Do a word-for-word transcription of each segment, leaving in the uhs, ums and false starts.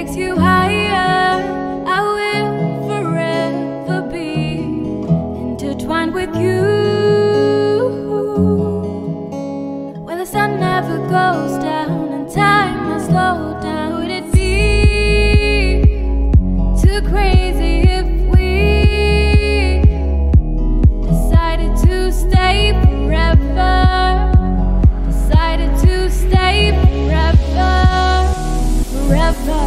takes you higher. I will forever be intertwined with you, where the sun never goes down and time has slowed down. Would it be too crazy if we decided to stay forever? Decided to stay forever, forever.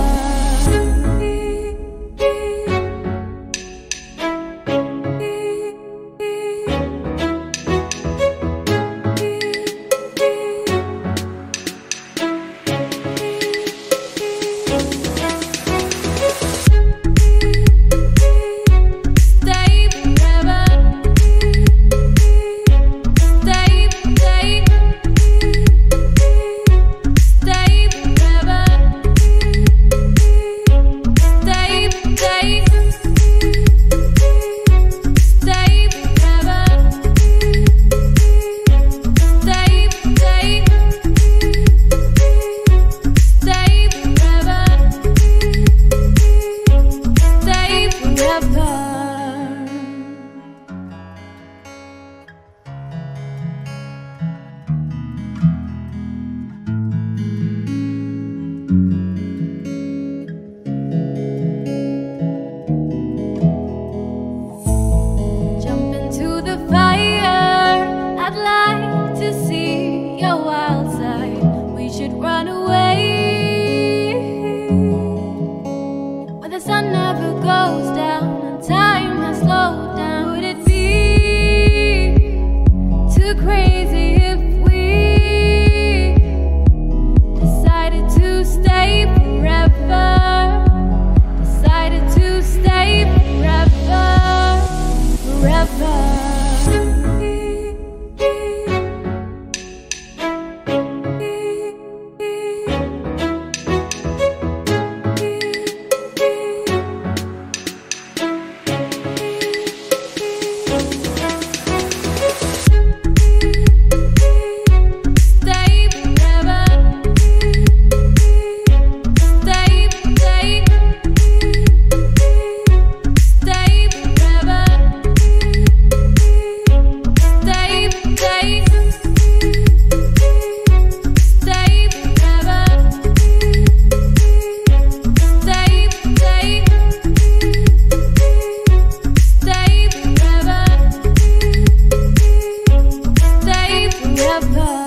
Sun never goes down and time has slowed down. Would it be too crazy if we decided to stay forever? Decided to stay forever, forever. Forever.